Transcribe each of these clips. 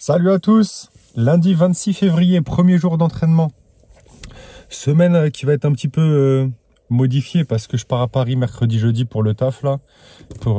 Salut à tous, lundi 26 février, premier jour d'entraînement. Semaine qui va être un petit peu modifiée parce que je pars à Paris mercredi, jeudi pour le taf là. Pour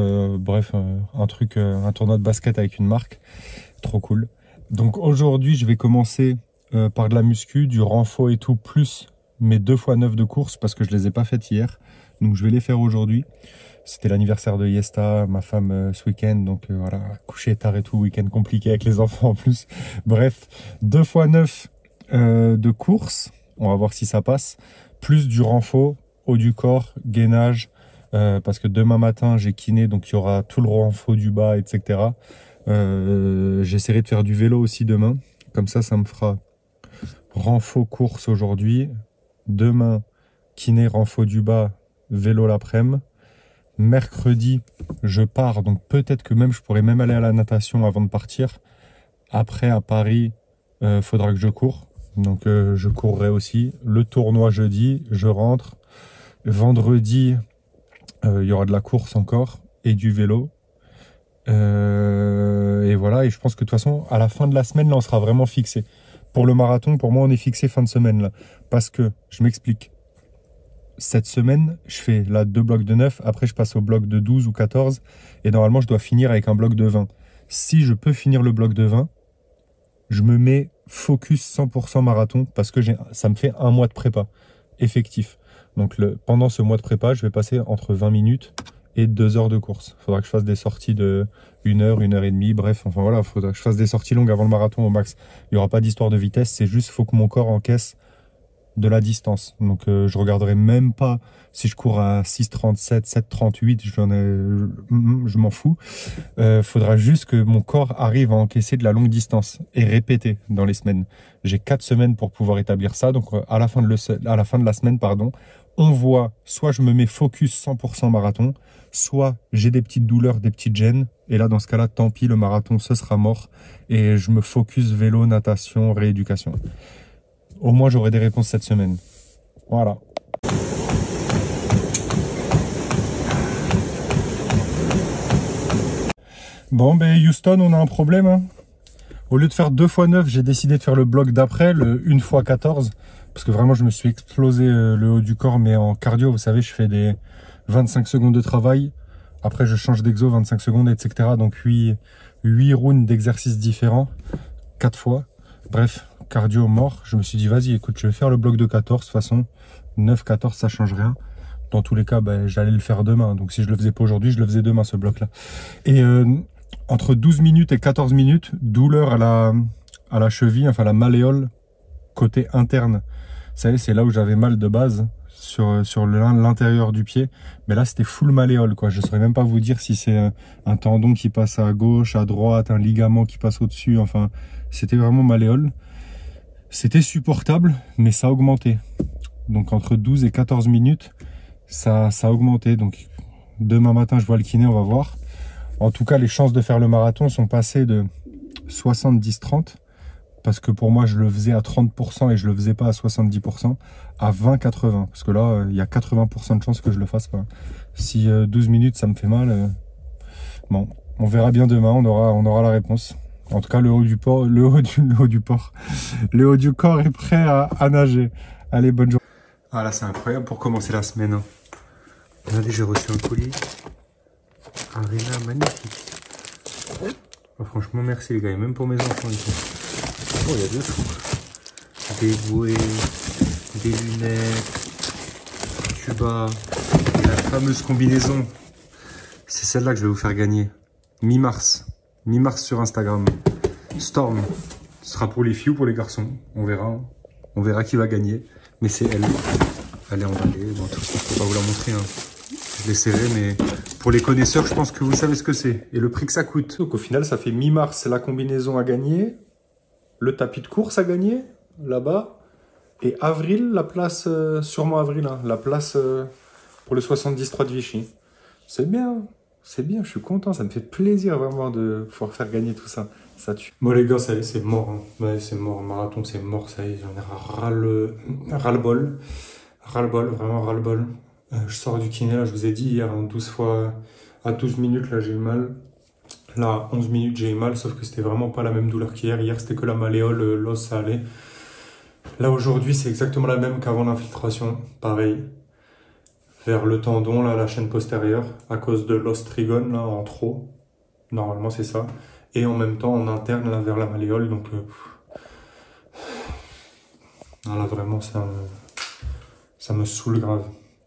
un tournoi de basket avec une marque. Trop cool. Donc aujourd'hui je vais commencer par de la muscu, du renfort et tout, plus mes 2x9 de course parce que je les ai pas faites hier. Donc je vais les faire aujourd'hui. C'était l'anniversaire de Yesta, ma femme, ce week-end. Donc voilà, coucher tard et tout, week-end compliqué avec les enfants en plus. Bref, 2x9 de course. On va voir si ça passe. Plus du renfort, haut du corps, gainage. Parce que demain matin, j'ai kiné, donc il y aura tout le renfort du bas, etc. J'essaierai de faire du vélo aussi demain. Comme ça me fera renfort course aujourd'hui. Demain, kiné, renfort du bas, vélo l'après-midi. Mercredi, je pars, donc peut-être que même je pourrais même aller à la natation avant de partir. Après, à Paris, faudra que je cours. Donc je courrai aussi. Le tournoi jeudi, je rentre. Vendredi, il y aura de la course encore et du vélo. Et voilà, et je pense que de toute façon, à la fin de la semaine, là, on sera vraiment fixé. Pour le marathon, pour moi, on est fixé fin de semaine, là. Parce que, je m'explique. Cette semaine, je fais là 2 blocs de 9, après je passe au bloc de 12 ou 14, et normalement je dois finir avec un bloc de 20. Si je peux finir le bloc de 20, je me mets focus 100% marathon, parce que ça me fait un mois de prépa effectif. Donc pendant ce mois de prépa, je vais passer entre 20 minutes et 2 heures de course. Il faudra que je fasse des sorties de 1 heure, 1 heure et demie, bref, enfin voilà, il faudra que je fasse des sorties longues avant le marathon au max. Il n'y aura pas d'histoire de vitesse, c'est juste faut que mon corps encaisse de la distance. Donc je regarderai même pas si je cours à 6,37, 7,38, je m'en fous. Faudra juste que mon corps arrive à encaisser de la longue distance et répéter dans les semaines. J'ai 4 semaines pour pouvoir établir ça. Donc à la fin de la semaine, pardon, on voit soit je me mets focus 100% marathon, soit j'ai des petites douleurs, des petites gênes. Et là, dans ce cas-là, tant pis, le marathon, ce sera mort. Et je me focus vélo, natation, rééducation. Au moins, j'aurai des réponses cette semaine. Voilà. Bon, ben Houston, on a un problème. Hein. Au lieu de faire 2x9, j'ai décidé de faire le bloc d'après, le 1x14. Parce que vraiment, je me suis explosé le haut du corps. Mais en cardio, vous savez, je fais des 25 secondes de travail. Après, je change d'exo, 25 secondes, etc. Donc 8 rounds d'exercices différents. 4 fois. Bref. Cardio mort, je me suis dit vas-y écoute, je vais faire le bloc de 14, de toute façon 9-14 ça change rien, dans tous les cas j'allais le faire demain, donc si je le faisais pas aujourd'hui, je le faisais demain ce bloc là. Et entre 12 minutes et 14 minutes, douleur à la cheville, enfin la malléole côté interne, vous savez c'est là où j'avais mal de base sur l'intérieur du pied, mais là c'était full malléole quoi. Je saurais même pas vous dire si c'est un tendon qui passe à gauche, à droite, un ligament qui passe au-dessus, enfin c'était vraiment malléole. C'était supportable, mais ça a augmenté. Donc entre 12 et 14 minutes, ça a augmenté. Donc demain matin, je vois le kiné, on va voir. En tout cas, les chances de faire le marathon sont passées de 70-30. Parce que pour moi, je le faisais à 30% et je le faisais pas à 70%. À 20-80. Parce que là, il y a 80% de chances que je le fasse pas. Si 12 minutes, ça me fait mal. Bon, on verra bien demain, on aura la réponse. En tout cas, le haut du corps est prêt à nager. Allez, bonne journée. Ah là, c'est incroyable pour commencer la semaine. Hein. Regardez, j'ai reçu un colis. Arena magnifique. Oh, franchement, merci les gars, même pour mes enfants. Oh, il y a de tout. Des bouées, des lunettes, tuba, et la fameuse combinaison. C'est celle-là que je vais vous faire gagner. Mi-mars sur Instagram. Storm. Ce sera pour les filles ou pour les garçons. On verra. On verra qui va gagner. Mais c'est elle. Elle est emballée. Bon, de toute façon, je peux pas vous la montrer. Hein. Je l'ai serrée, mais pour les connaisseurs, je pense que vous savez ce que c'est. Et le prix que ça coûte. Donc au final, ça fait mi-mars, la combinaison à gagner. Le tapis de course à gagner, là-bas. Et avril, la place, sûrement avril, hein, la place pour le 73 de Vichy. C'est bien. C'est bien, je suis content, ça me fait plaisir vraiment de pouvoir faire gagner tout ça. Ça tue. Bon les gars, ça y est, c'est mort. Hein. Ouais, c'est mort, le marathon c'est mort, ça y est, j'en ai ras-le-bol. Ras-le-bol, vraiment ras-le-bol. Je sors du kiné, là, je vous ai dit hier, hein, 12 fois à 12 minutes, là j'ai eu mal. Là, 11 minutes, j'ai eu mal, sauf que c'était vraiment pas la même douleur qu'hier. Hier, c'était que la malléole, l'os, ça allait. Là, aujourd'hui, c'est exactement la même qu'avant l'infiltration. Pareil. Vers le tendon, là, la chaîne postérieure, à cause de l'os trigone, là, en trop. Normalement, c'est ça. Et en même temps, en interne, là, vers la malléole. Donc, là, vraiment, ça me saoule grave.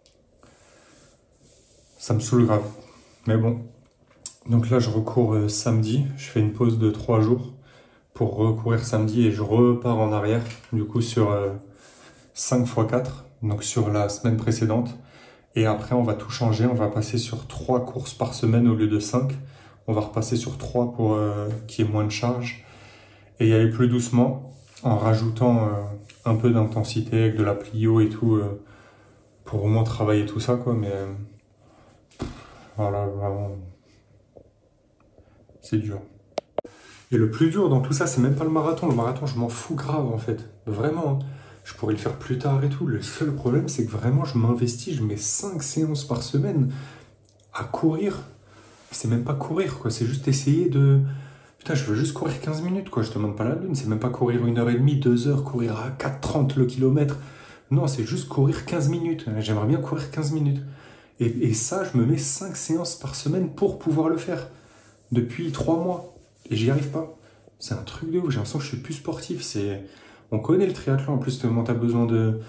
Ça me saoule grave. Mais bon. Donc là, je recours samedi. Je fais une pause de 3 jours pour recourir samedi et je repars en arrière. Du coup, sur 5 x 4. Donc, sur la semaine précédente. Et après, on va tout changer. On va passer sur 3 courses par semaine au lieu de 5. On va repasser sur 3 pour qu'il y ait moins de charge. Et y aller plus doucement en rajoutant un peu d'intensité avec de la plio et tout pour au moins travailler tout ça, quoi. Mais voilà, vraiment, c'est dur. Et le plus dur dans tout ça, c'est même pas le marathon. Le marathon, je m'en fous grave, en fait. Vraiment, hein. Je pourrais le faire plus tard et tout. Le seul problème, c'est que vraiment, je m'investis. Je mets 5 séances par semaine à courir. C'est même pas courir, quoi. C'est juste essayer de... Putain, je veux juste courir 15 minutes, quoi. Je te demande pas la lune. C'est même pas courir 1h30, 2 heures, courir à 4,30 le kilomètre. Non, c'est juste courir 15 minutes. J'aimerais bien courir 15 minutes. Et ça, je me mets 5 séances par semaine pour pouvoir le faire. Depuis 3 mois. Et j'y arrive pas. C'est un truc de ouf. J'ai l'impression que je suis plus sportif. On connaît le triathlon. En plus, tu as besoin de...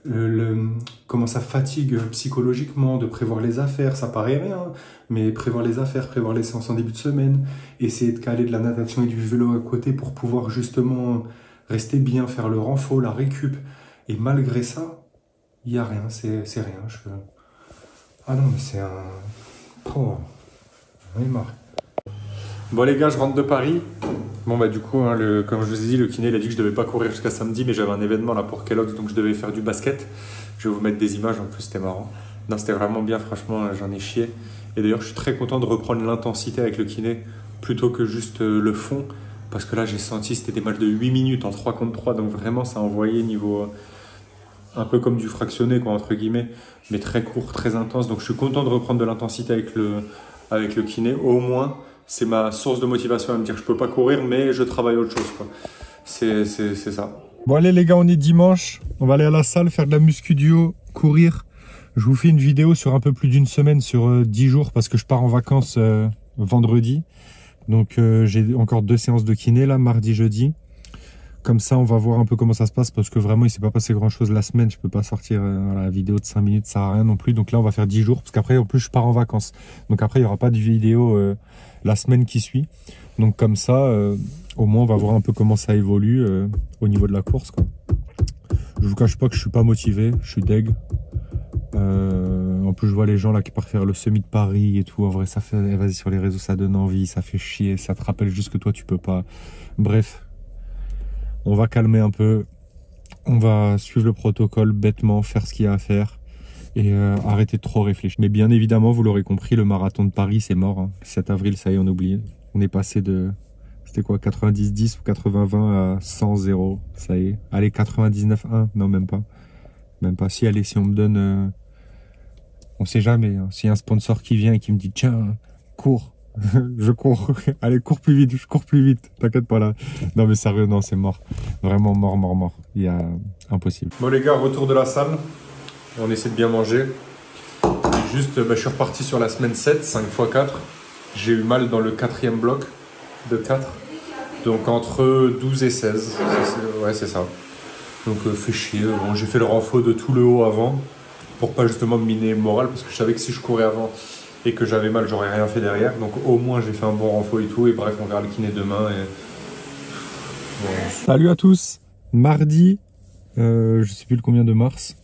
comment ça fatigue psychologiquement, de prévoir les affaires, ça paraît rien, mais prévoir les affaires, prévoir les séances en début de semaine, essayer de caler de la natation et du vélo à côté pour pouvoir justement rester bien, faire le renfort, la récup. Et malgré ça, il n'y a rien, c'est rien. Ah non, mais c'est un... Oh, j'en ai marre. Bon les gars, je rentre de Paris. Bon bah du coup, hein, comme je vous ai dit, le kiné il a dit que je devais pas courir jusqu'à samedi, mais j'avais un événement là pour Kellogg's, donc je devais faire du basket. Je vais vous mettre des images, en plus c'était marrant. Non, c'était vraiment bien, franchement, j'en ai chié. Et d'ailleurs, je suis très content de reprendre l'intensité avec le kiné, plutôt que juste le fond, parce que là j'ai senti, c'était des matchs de 8 minutes en 3 contre 3, donc vraiment ça a envoyé niveau... un peu comme du fractionné, quoi, entre guillemets, mais très court, très intense. Donc je suis content de reprendre de l'intensité avec le kiné, au moins... C'est ma source de motivation à me dire que je peux pas courir, mais je travaille autre chose, quoi. C'est ça. Bon allez les gars, on est dimanche. On va aller à la salle, faire de la muscu duo, courir. Je vous fais une vidéo sur un peu plus d'une semaine, sur 10 jours, parce que je pars en vacances vendredi. Donc j'ai encore 2 séances de kiné, là, mardi, jeudi. Comme ça, on va voir un peu comment ça se passe, parce que vraiment, il s'est pas passé grand-chose la semaine. Je peux pas sortir la vidéo de 5 minutes, ça sert à rien non plus. Donc là, on va faire 10 jours, parce qu'après, en plus, je pars en vacances. Donc après, il y aura pas de vidéo la semaine qui suit. Donc comme ça, au moins, on va voir un peu comment ça évolue au niveau de la course, quoi. Je vous cache pas que je suis pas motivé, je suis deg. En plus, je vois les gens là qui partent faire le semi de Paris et tout. En vrai, ça fait, vas-y, sur les réseaux, ça donne envie, ça fait chier, ça te rappelle juste que toi, tu peux pas. Bref. On va calmer un peu, on va suivre le protocole bêtement, faire ce qu'il y a à faire et arrêter de trop réfléchir. Mais bien évidemment, vous l'aurez compris, le marathon de Paris, c'est mort. Hein. 7 avril, ça y est, on oublie. On est passé de, c'était quoi, 90-10 ou 80-20 à 100-0, ça y est. Allez, 99-1, non même pas. Même pas. Si, allez, si on me donne, on sait jamais, hein. S'il y a un sponsor qui vient et qui me dit, tiens, cours. Je cours, allez cours plus vite, je cours plus vite, t'inquiète pas là. Non mais sérieux, non c'est mort, vraiment mort, il y a impossible. Bon les gars, retour de la salle, on essaie de bien manger. Juste, je suis reparti sur la semaine 7, 5 x 4. J'ai eu mal dans le 4e bloc de 4, donc entre 12 et 16, ouais c'est ça. Donc fait chier, bon, j'ai fait le renfort de tout le haut avant, pour pas justement me miner le moral, parce que je savais que si je courais avant, et que j'avais mal, j'aurais rien fait derrière. Donc au moins j'ai fait un bon renfort et tout. Et bref, on verra le kiné demain. Et... Bon. Salut à tous. Mardi, je sais plus le combien de mars.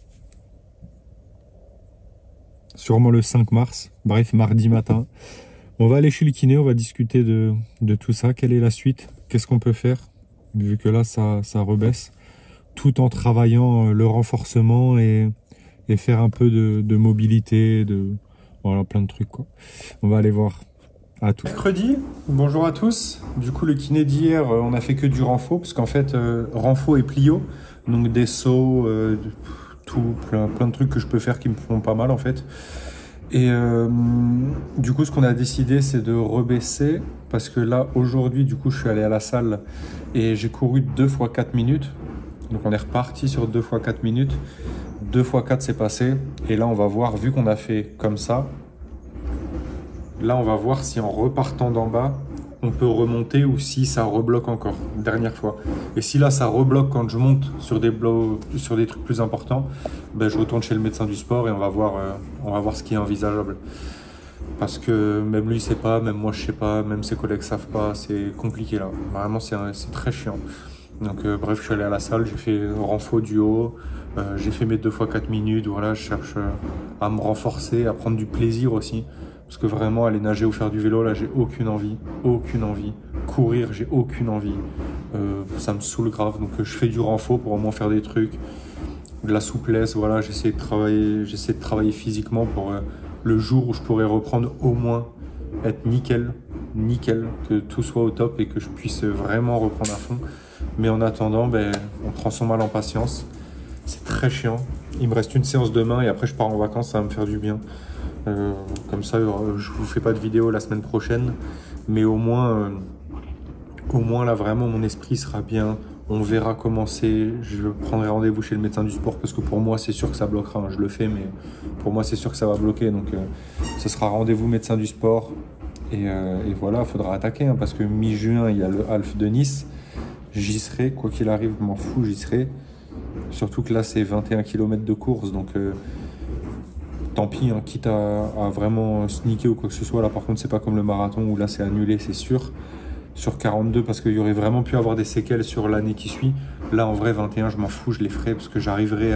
Sûrement le 5 mars. Bref, mardi matin. On va aller chez le kiné, on va discuter de tout ça. Quelle est la suite? Qu'est-ce qu'on peut faire? Vu que là, ça rebaisse. Tout en travaillant le renforcement et faire un peu de mobilité, voilà, plein de trucs, quoi. On va aller voir. À tout. Mercredi, bonjour à tous. Du coup, le kiné d'hier, on a fait que du renfort, parce qu'en fait, renfort et plio, donc des sauts, tout, plein de trucs que je peux faire qui me font pas mal, en fait. Et du coup, ce qu'on a décidé, c'est de rebaisser. Parce que là, aujourd'hui, du coup, je suis allé à la salle et j'ai couru 2 fois 4 minutes. Donc on est reparti sur 2 fois 4 minutes. 2 fois 4 c'est passé. Et là, on va voir, vu qu'on a fait comme ça, là, on va voir si en repartant d'en bas, on peut remonter ou si ça rebloque encore, dernière fois. Et si là, ça rebloque quand je monte sur sur des trucs plus importants, ben, je retourne chez le médecin du sport et on va voir ce qui est envisageable. Parce que même lui, il sait pas, même moi, je sais pas, même ses collègues savent pas, c'est compliqué là. Vraiment, c'est très chiant. Donc, bref, je suis allé à la salle, j'ai fait renfo du haut, j'ai fait mes 2 fois 4 minutes, voilà, je cherche à me renforcer, à prendre du plaisir aussi. Parce que vraiment, aller nager ou faire du vélo, là, j'ai aucune envie, aucune envie. Courir, j'ai aucune envie. Ça me saoule grave, donc je fais du renfo pour au moins faire des trucs. De la souplesse, voilà, j'essaie de travailler physiquement pour le jour où je pourrais reprendre au moins être nickel, nickel, que tout soit au top et que je puisse vraiment reprendre à fond. Mais en attendant, ben, on prend son mal en patience. C'est très chiant. Il me reste une séance demain et après je pars en vacances, ça va me faire du bien. Comme ça, je vous fais pas de vidéo la semaine prochaine, mais au moins là vraiment mon esprit sera bien. On verra comment c'est. Je prendrai rendez-vous chez le médecin du sport parce que pour moi c'est sûr que ça bloquera. Je le fais, mais pour moi c'est sûr que ça va bloquer. Donc ce sera rendez-vous médecin du sport et voilà, il faudra attaquer hein, parce que mi-juin il y a le Half de Nice. J'y serai, quoi qu'il arrive, je m'en fous, j'y serai. Surtout que là c'est 21 km de course, donc tant pis, hein, quitte à vraiment sneaker ou quoi que ce soit. Là, par contre, c'est pas comme le marathon où là, c'est annulé, c'est sûr. Sur 42, parce qu'il y aurait vraiment pu avoir des séquelles sur l'année qui suit. Là, en vrai, 21, je m'en fous, je les ferai parce que j'arriverai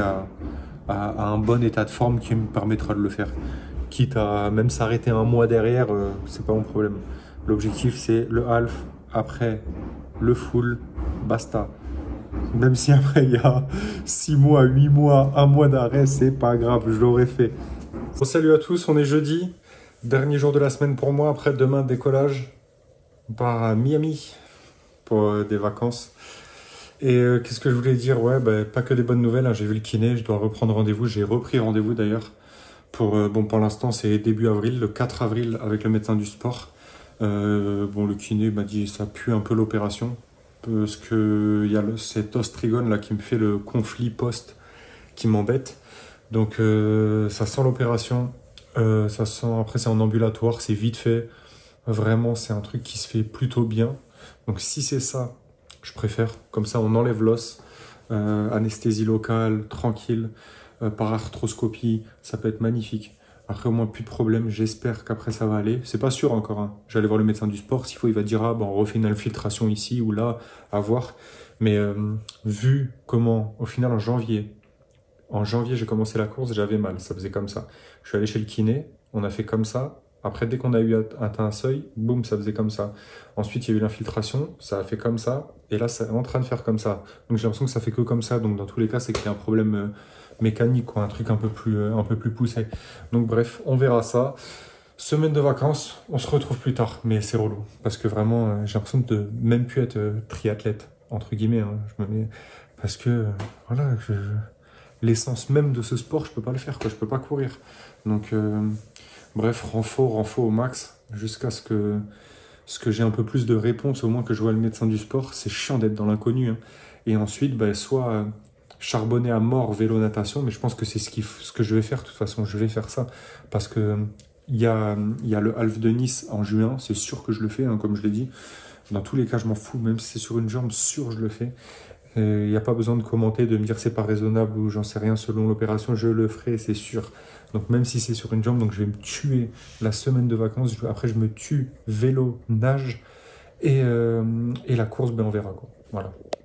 à un bon état de forme qui me permettra de le faire. Quitte à même s'arrêter un mois derrière, c'est pas mon problème. L'objectif, c'est le half, après le full, basta. Même si après, il y a 6 mois, 8 mois, 1 mois d'arrêt, c'est pas grave, je l'aurais fait. Bon, salut à tous, on est jeudi, dernier jour de la semaine pour moi. Après demain, décollage, on part à Miami pour des vacances. Et qu'est-ce que je voulais dire? Ouais, bah, pas que des bonnes nouvelles, hein. J'ai vu le kiné, je dois reprendre rendez-vous, j'ai repris rendez-vous d'ailleurs. Pour l'instant, c'est début avril, le 4 avril avec le médecin du sport. Bon, le kiné m'a dit ça pue un peu l'opération parce que il y a cet ostrigone là qui me fait le conflit post qui m'embête. Donc ça sent l'opération, ça sent, après c'est en ambulatoire, c'est vite fait, vraiment c'est un truc qui se fait plutôt bien. Donc si c'est ça, je préfère, comme ça on enlève l'os, anesthésie locale, tranquille, par arthroscopie, ça peut être magnifique. Après au moins plus de problème, j'espère qu'après ça va aller. C'est pas sûr encore, hein. J'allais voir le médecin du sport, s'il faut il va dire ah bon on refait une infiltration ici ou là, à voir. Mais vu comment au final en janvier, j'ai commencé la course, j'avais mal, ça faisait comme ça. Je suis allé chez le kiné, on a fait comme ça. Après, dès qu'on a eu atteint un seuil, boum, ça faisait comme ça. Ensuite, il y a eu l'infiltration, ça a fait comme ça. Et là, c'est en train de faire comme ça. Donc, j'ai l'impression que ça fait que comme ça. Donc, dans tous les cas, c'est qu'il y a un problème mécanique, quoi, un truc un peu plus poussé. Donc, bref, on verra ça. Semaine de vacances, on se retrouve plus tard. Mais c'est relou. Parce que vraiment, j'ai l'impression de même plus être triathlète, entre guillemets. Hein. Parce que, voilà, l'essence même de ce sport, je peux pas le faire, quoi. Je peux pas courir. Donc, bref, renfort au max, jusqu'à ce que j'ai un peu plus de réponses, au moins que je vois le médecin du sport. C'est chiant d'être dans l'inconnu. Hein. Et ensuite, bah, soit charbonner à mort vélo natation, mais je pense que c'est ce que je vais faire. De toute façon, je vais faire ça. Parce que il y a le Half de Nice en juin, c'est sûr que je le fais, hein, comme je l'ai dit. Dans tous les cas, je m'en fous, même si c'est sur une jambe, sûr je le fais. Il n'y a pas besoin de commenter, de me dire c'est pas raisonnable ou j'en sais rien selon l'opération, je le ferai, c'est sûr. Donc même si c'est sur une jambe, donc je vais me tuer la semaine de vacances, après je me tue vélo, nage et la course, ben on verra quoi. Voilà.